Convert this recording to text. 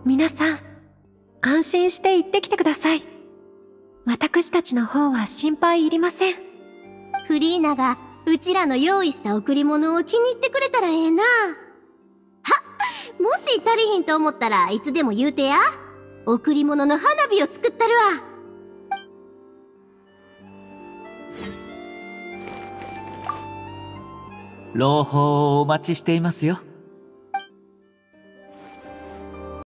皆さん、安心して行ってきてください。私たちの方は心配いりません。 フリーナがうちらの用意した贈り物を気に入ってくれたらええな。もし足りひんと思ったらいつでも言うてや。贈り物の花火を作ったるわ。 朗報をお待ちしていますよ。